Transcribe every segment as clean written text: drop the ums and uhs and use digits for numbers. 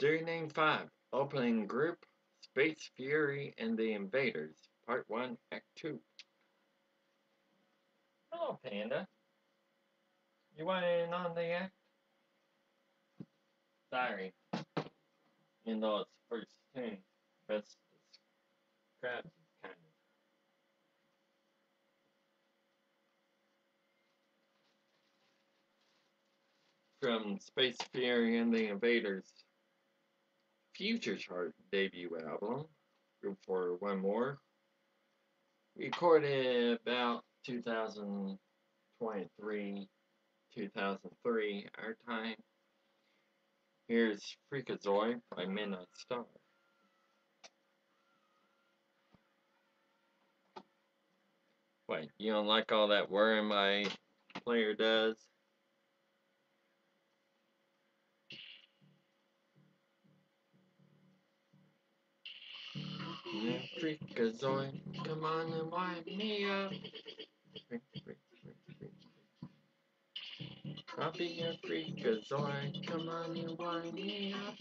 Name 5. Opening Group, Space Fury and the Invaders, Part 1, Act 2. Oh, Panda. You want in on the act? Sorry. You know it's the first thing. Best describes it, kind of. From Space Fury and the Invaders' Future Chart debut album, Group for One More, recorded about 2023, 2003, our time. Here's Freak-a-zoid by Midnight Star. Wait, you don't like all that whirring my player does? Yeah, Freak-a-zoid, come on and wind me up. I'll be a Freak-a-zoid, come on and wind me up.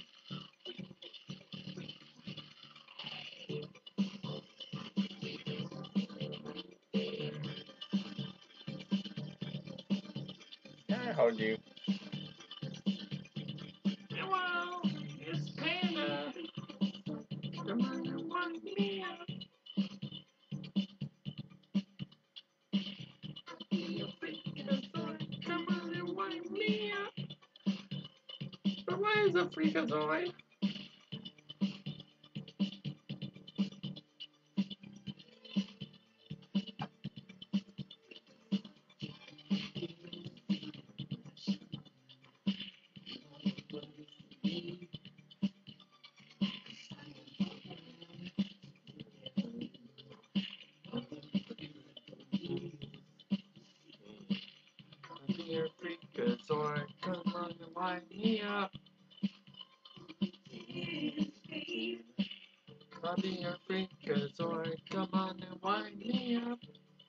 I hold you. Hello, it's Panda. Come on and wind me up. Freak-a-zoid, come on and wind me up. But why is a Freak-a-zoid? Be a Freak-a-zoid, come on and wind me up. I'll be a Freak-a-zoid, come on and wind me up.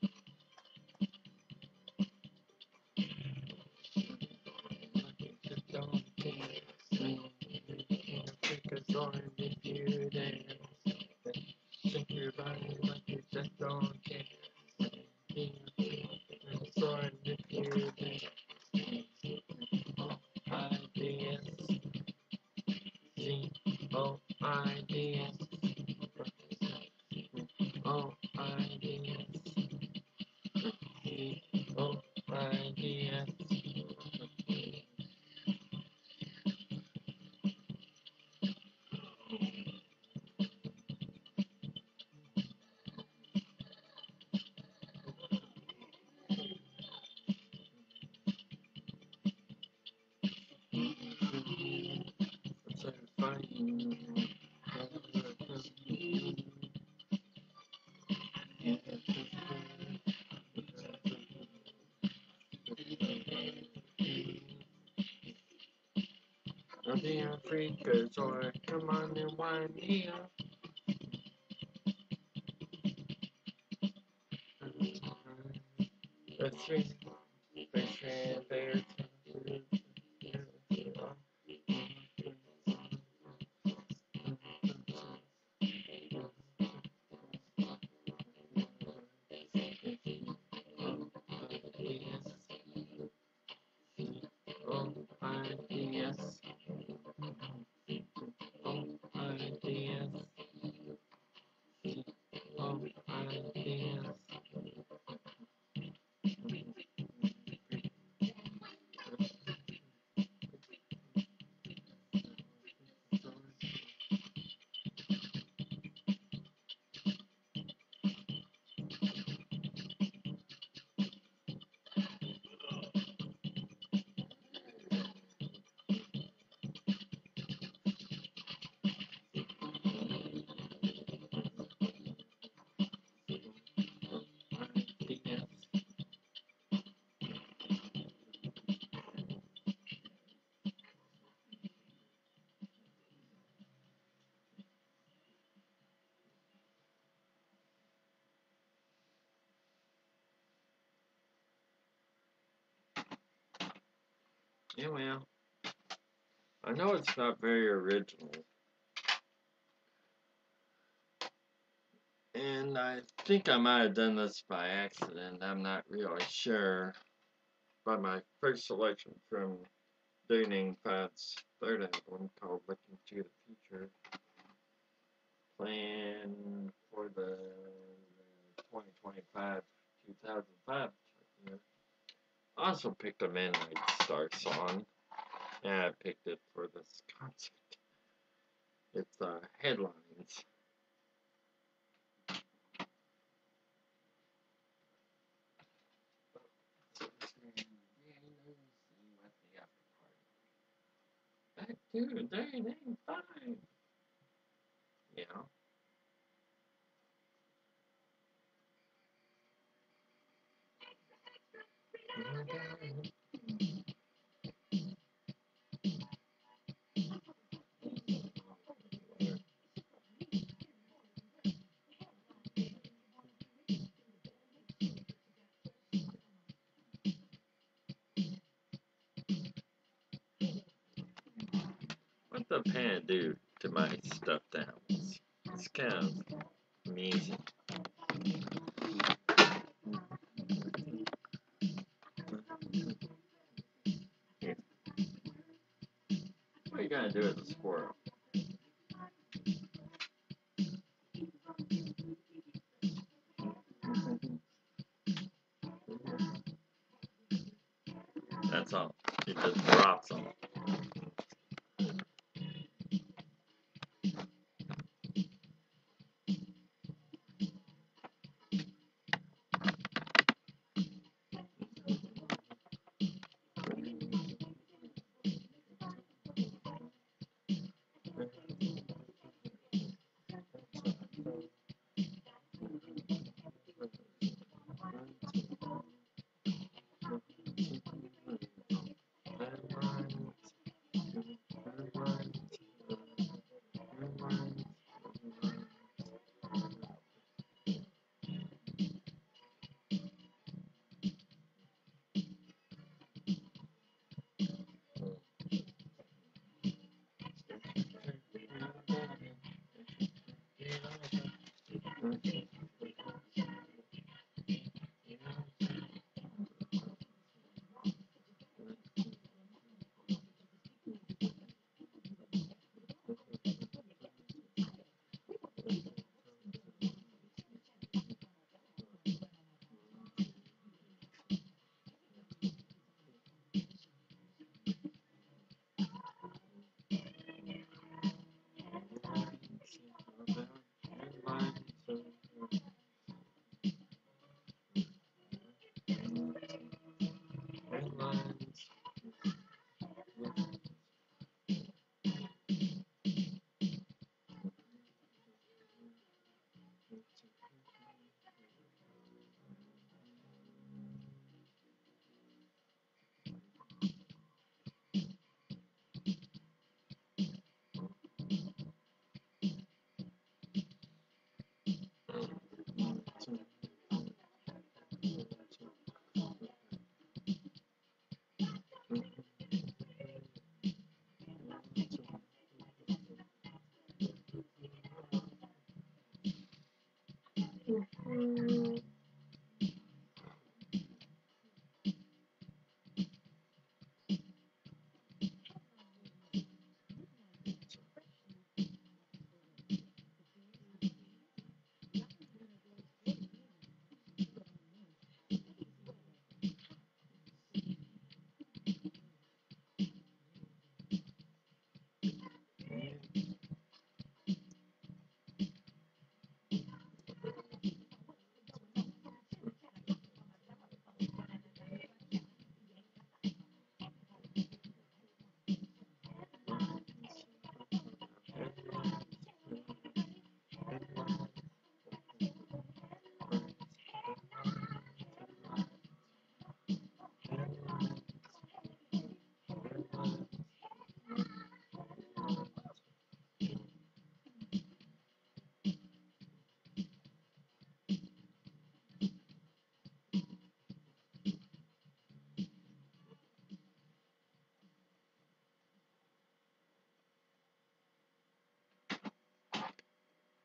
Just don't care. Be a Freak-a-zoid if you dance. Shake your body like you just don't care. Be a Freak-a-zoid if you dance. Ideas. G-O-I-D-S. O-I-D-S. G-O-I-D-S. So funny. I'll be a Freak-a-zoid, come on and wind me up. That's three. Best friend, bears. O-I-D-S. O-I-D-S. O-I-D-S. Yeah, well. I know it's not very original. And I think I might have done this by accident. I'm not really sure. But my first selection from Dating Fats third album called Looking to the Future. Plan for the 2025-2005 year. I also picked a Midnight Star song. And I picked it for this concert. It's Headlines. That dude, they ain't fine. You know? What the pan do to my stuffed animals? It's kind of amazing. Here. What are you gonna do with the squirrel? That's all. He just drops them.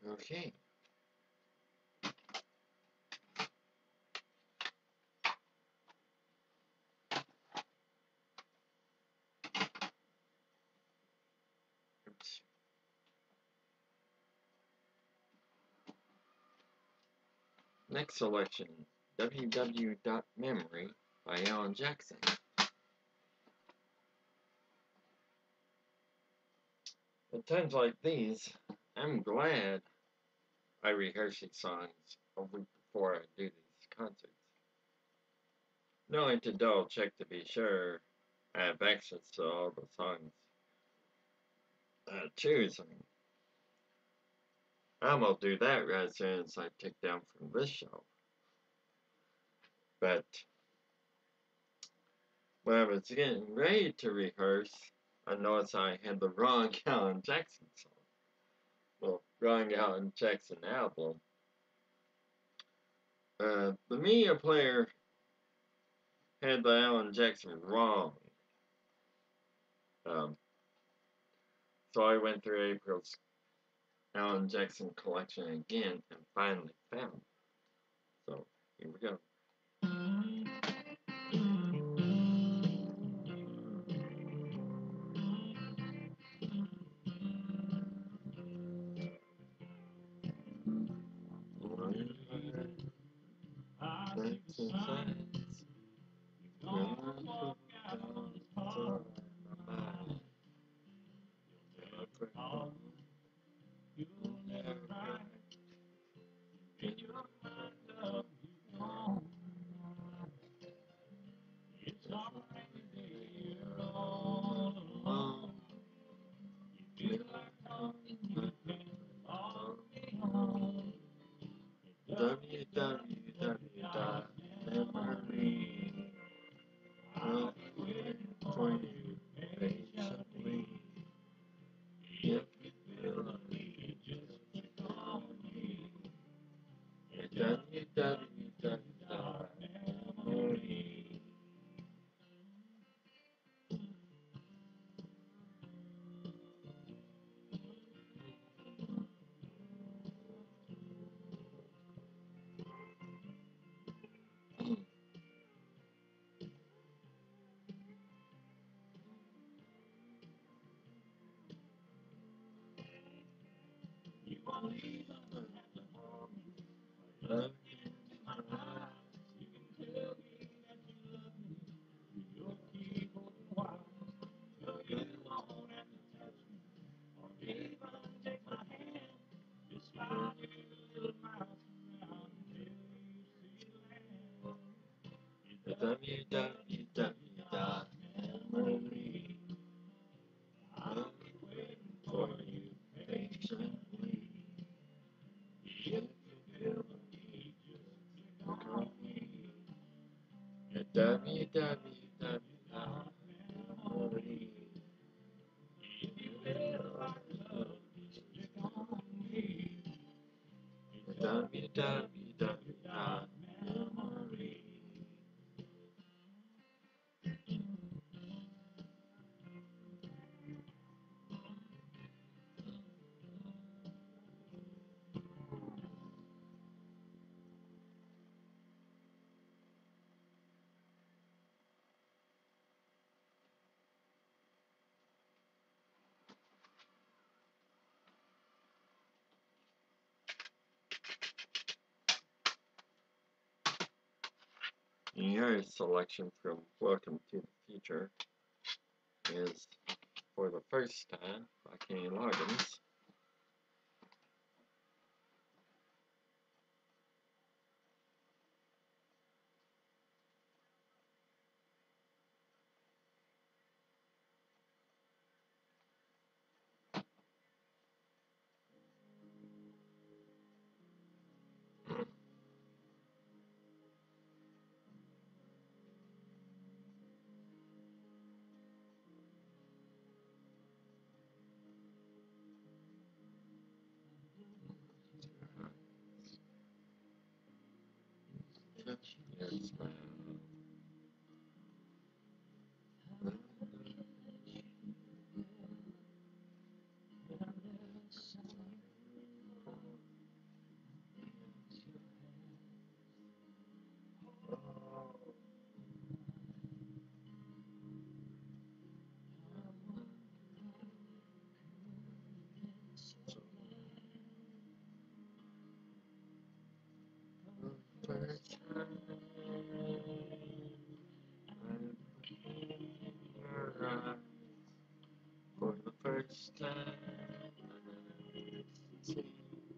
Okay. Oops. Next selection, www.memory by Alan Jackson. At times like these, I'm glad I rehearse these songs a week before I do these concerts. Not only to double check to be sure I have access to all the songs I choose. I'm gonna do that right as soon as I take down from this show. But when I was getting ready to rehearse, I noticed I had the wrong Alan Jackson song. Well, wrong Alan Jackson album. The media player had the Alan Jackson wrong. So I went through April's Alan Jackson collection again and finally found it. So here we go. www.memory. I'll wait for you patiently. If you feel the need, just call me. www.memory. You won't even have to hold me. Love you in my eyes. You can tell me that you love me. You'll keep holding wild. No, you won't have to touch me. Or even take my hand. Just slide your little mouth around until you see land. www.memory. I'll be waiting for you patiently. If you feel the need, just call me. www.memory. If you feel like love, just call me. www.memory. And here is a selection from Welcome to the Future. Is For the First Time by Kenny Loggins. first time I see you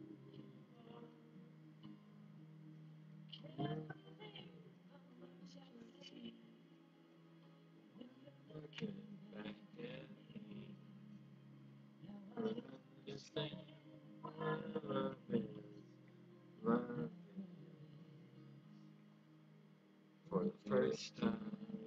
looking back at me, I understand what love is. Love for the first time.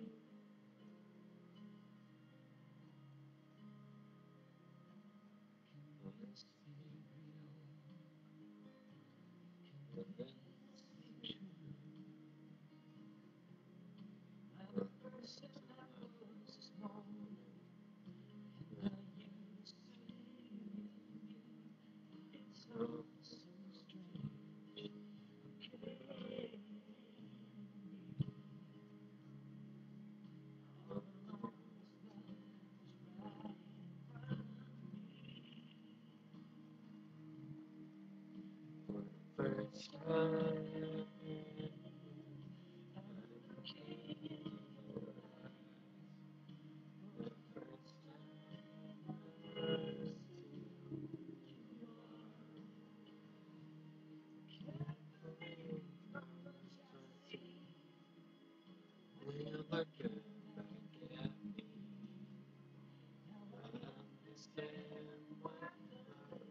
First time, when you're looking back at me, I understand what love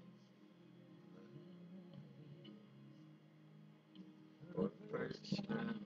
is. For the first time.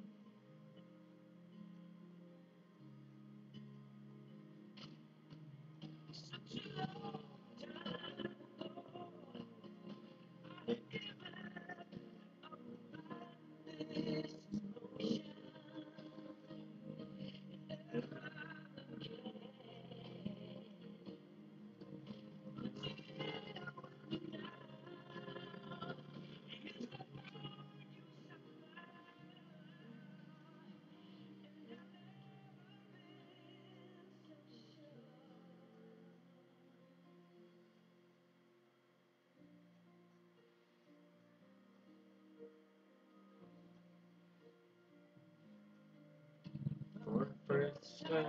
For the first time,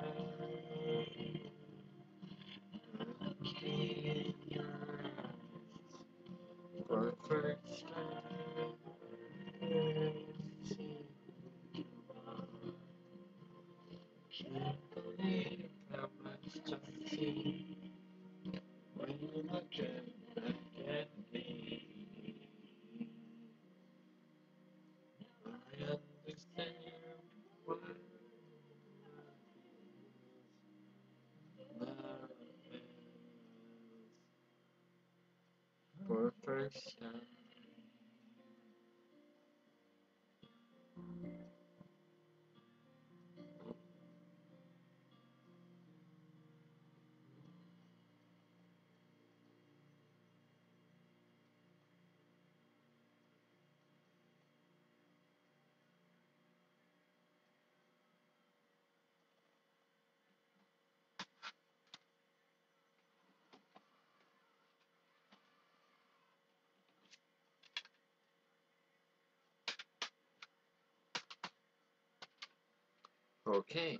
looking in your eyes. For the first time, I see you are. Can't believe how much I see when you're looking back at me. I understand what love is. For the first time. Okay,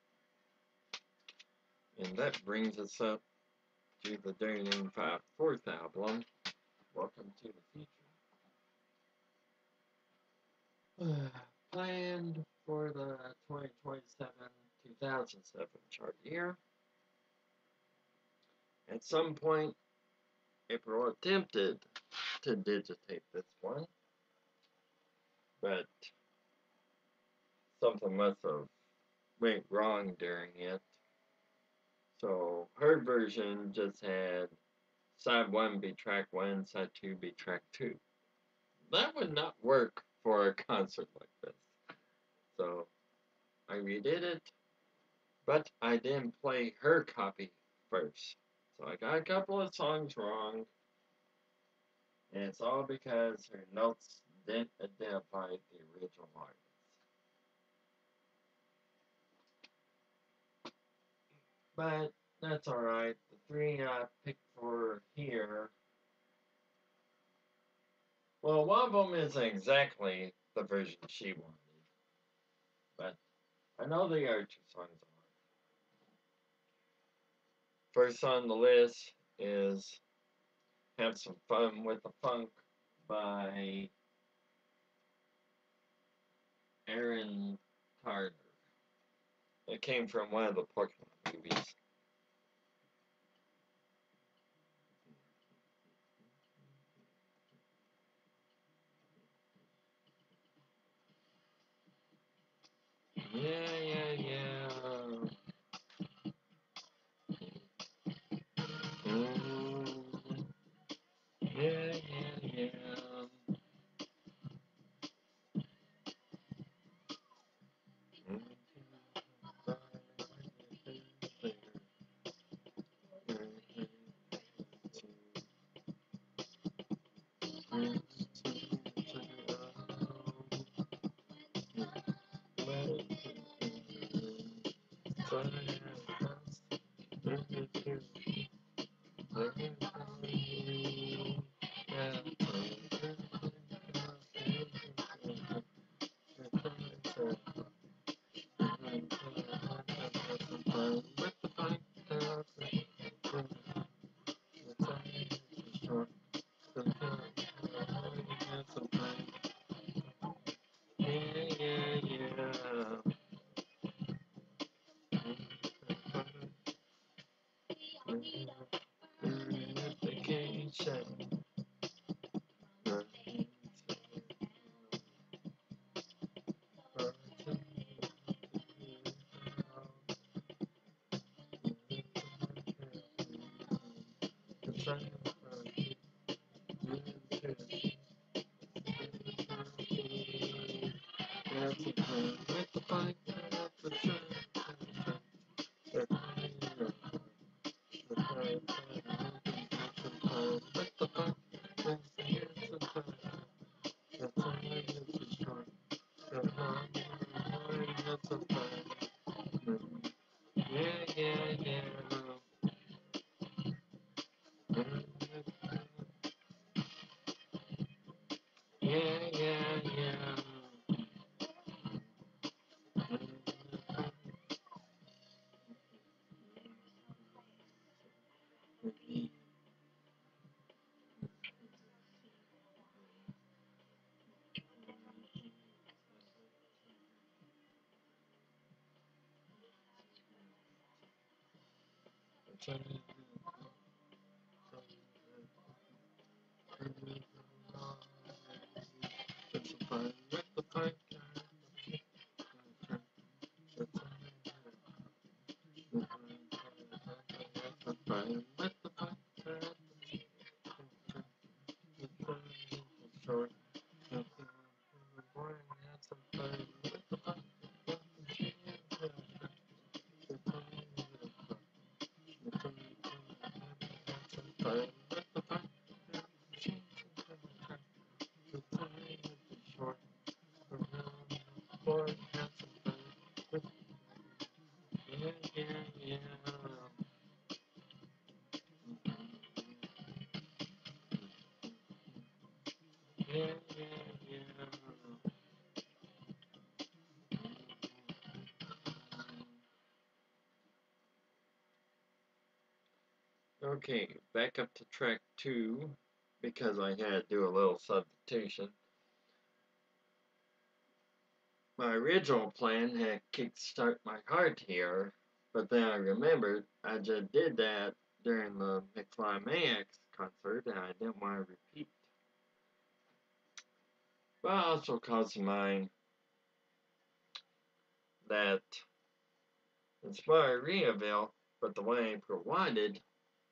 and that brings us up to the Daring 5 fourth album, Welcome to the Future. Planned for the 2027 chart year. At some point, April attempted to digitate this one, but something must have went wrong during it. So her version just had side 1 be track 1, side 2 be track 2. That would not work for a concert like this. So I redid it, but I didn't play her copy first. So I got a couple of songs wrong, and it's all because her notes didn't identify the original artist. But that's alright. The three I picked for here, well, one of them isn't exactly the version she wanted, but I know the other two songs are. First on the list is Have Some Fun with the Funk by Aaron Carter. It came from one of the Pokemon movies. Yeah. Mm, yeah. Okay, back up to track 2 because I had to do a little substitution. My original plan had kickstart my heart here, but then I remembered I just did that during the McFly Maniacs concert and I didn't want to repeat. But I also called to mind that it's Margeritaville, but the one April wanted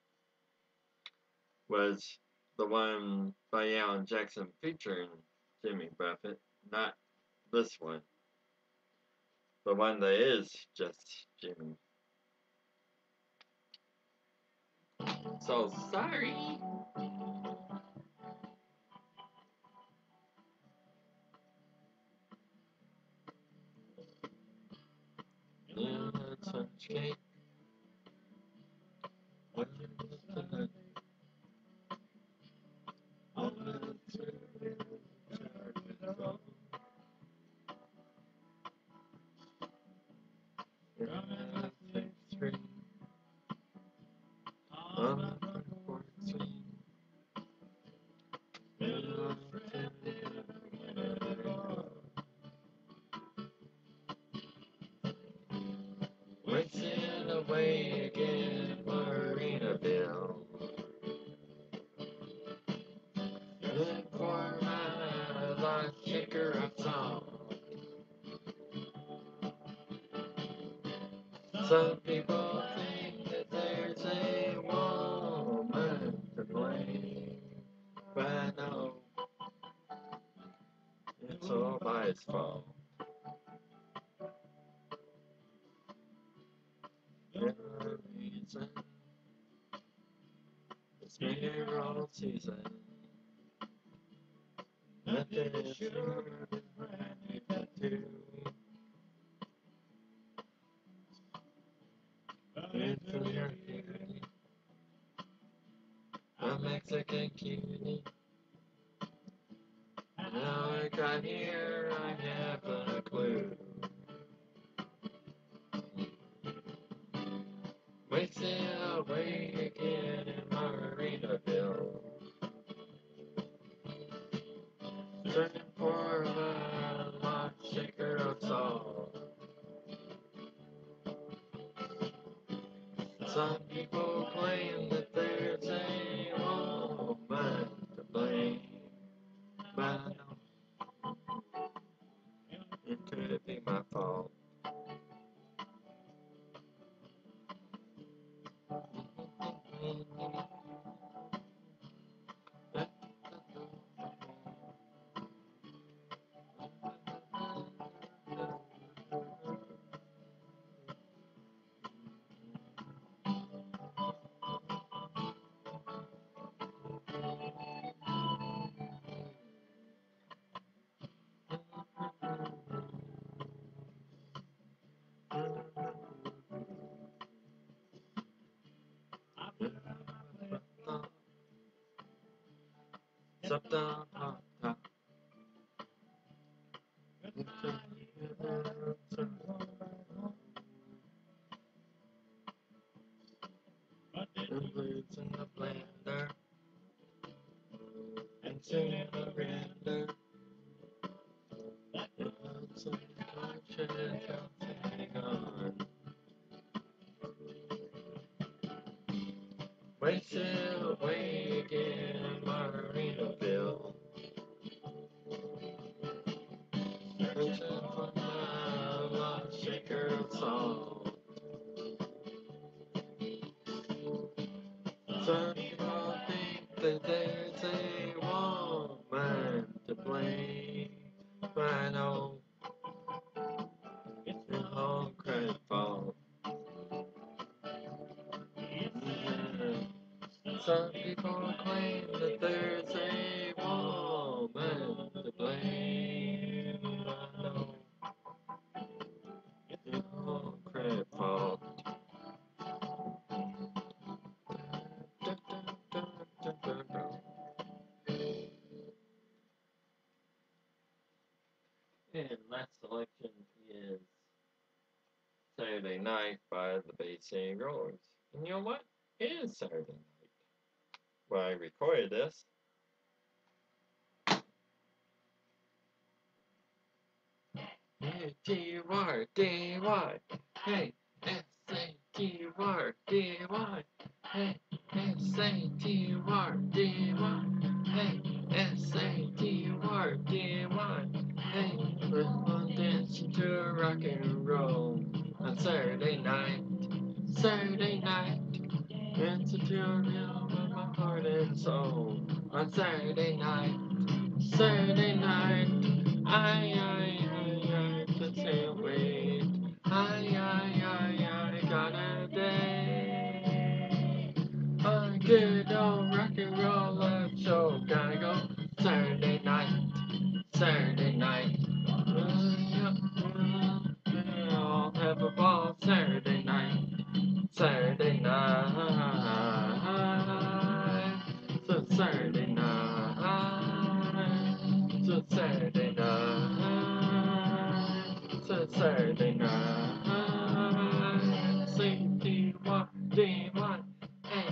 was the one by Alan Jackson featuring Jimmy Buffett, not this one. The one that is just Jimmy. So sorry. Yeah, that's okay. Some people think that there's a woman to blame, but no, it's all my fault. The reason it's mirror season. Nothing is sure is brand new tattoo. It's a your cutie, a Mexican cutie. Now I got here, I have a clue. Wasting away again in Margeritaville. Searching for a lost shaker of salt. Some people claim that there's a woman to blame, but I know it could be my fault. Includes in the blender and soon it'll render. It's a conscious hang on. Wasted away again in Margeritaville. Searching for my lost shaker of salt. Some people think that there's a woman to blame, but I know it's the whole credit fault. Some people claim that there's a woman to blame, but I know it's the whole credit fault. And last selection is Saturday Night by the Bay City Rollers. And you know what? It is Saturday night. When I recorded this. H-E-R-D-Y. Hey, S-A-T-U-R-D-Y. Hey, S-A-T-U-R-D-Y. Hey, S-A-T-U-R-D-Y. Hey, we're on dancing to rock and roll on Saturday night. Saturday night. It's a tutorial of my heart and soul on Saturday night. Saturday night. I just can't wait. I got a day. A good old rock and roll show. Gotta go Saturday night. Saturday night. I'll have a ball Saturday night. Saturday night. So Saturday night. So Saturday night. So Saturday night. S-A-T-Y-D-Y. Hey,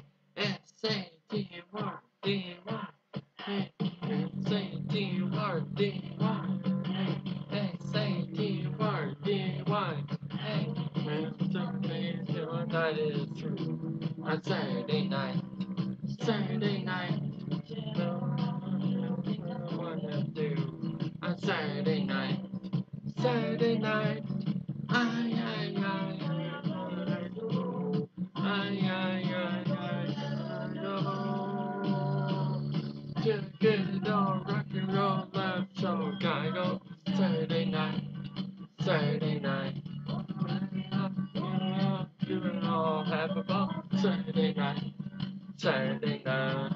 S-A-T-Y-D-Y. Hey, S-A-T-Y-D-Y. Hey, S-A-T-Y-D-Y. Hey, that is true. On Saturday night. Saturday night. No, what to do on Saturday night. Saturday night. I have a ball. Saturday night. Saturday night.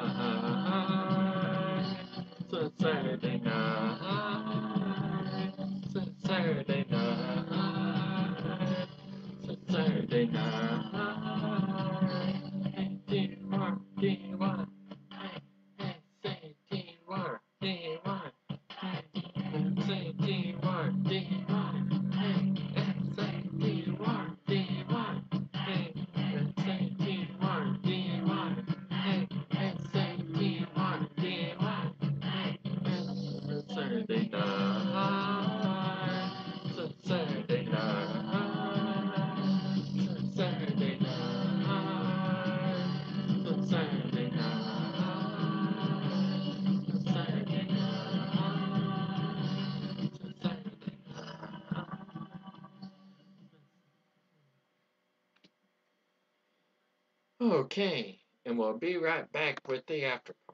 So Saturday night. So Saturday night. So Saturday night. Hey, D-War, D-War. Hey, hey, say D-War, D-War. Hey, say D-War, D-War. Hey, hey, say D-War, D-War. Hey, say D-War, D-War. Hey, hey, say D-War, D-War. Hey, Saturday night. So Saturday night. So Saturday night. So Saturday night. So Saturday night. So Saturday night. Okay, and we'll be right back with the after party.